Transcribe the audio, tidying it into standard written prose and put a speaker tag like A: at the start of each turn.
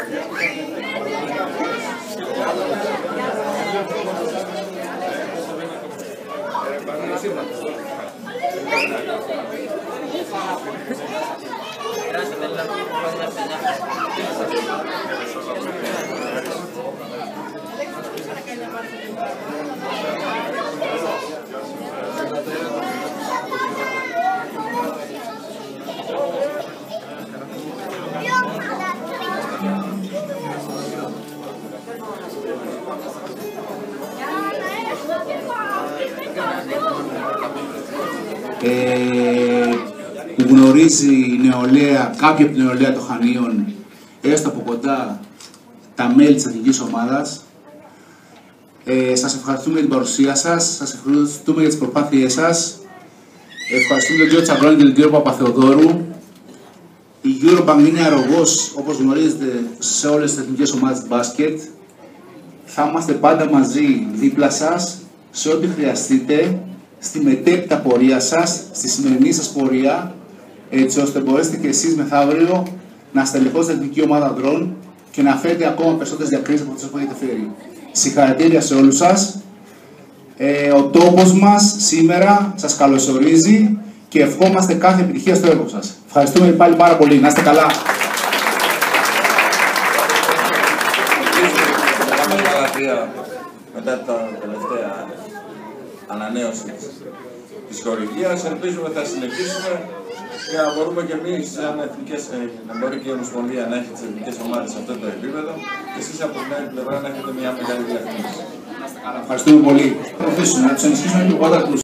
A: Που γνωρίζει η νεολαία, κάποια από την νεολαία των Χανίων, έστω από κοντά, τα μέλη της εθνικής ομάδας. Σας ευχαριστούμε για την παρουσία σας, σας ευχαριστούμε για τις προσπάθειές σας. Ευχαριστούμε τον κύριο Τσαμπρόνη και τον κύριο Παπαθεοδόρου. Η Eurobank είναι αρρωγός, όπως γνωρίζετε, σε όλες τις εθνικές ομάδες μπάσκετ. Θα είμαστε πάντα μαζί, δίπλα σας, σε ό,τι χρειαστείτε, στη μετέπειτα πορεία σας, στη σημερινή σας πορεία, έτσι ώστε μπορέσετε και εσείς μεθαύριο να στελεχώσετε την εθνική ομάδα ανδρών και να φέρετε ακόμα περισσότερες διακρίσεις από αυτές που έχετε φέρει. Συγχαρητήρια σε όλους σας. Ο τόπος μας σήμερα σας καλωσορίζει και ευχόμαστε κάθε επιτυχία στο έργο σας. Ευχαριστούμε πάλι πάρα πολύ. Να είστε καλά.
B: Μετά τα τελευταία ανανέωση της χορηγίας, ελπίζουμε θα συνεχίσουμε για να μπορούμε και εμείς, σαν να μπορεί και η Ομοσπονδία να έχει τις εθνικές ομάδες σε αυτό το επίπεδο και εσείς από την άλλη πλευρά να έχετε μια μεγάλη διαφήμιση.
A: Ευχαριστούμε πολύ. Να τους ενισχύσουμε λίγο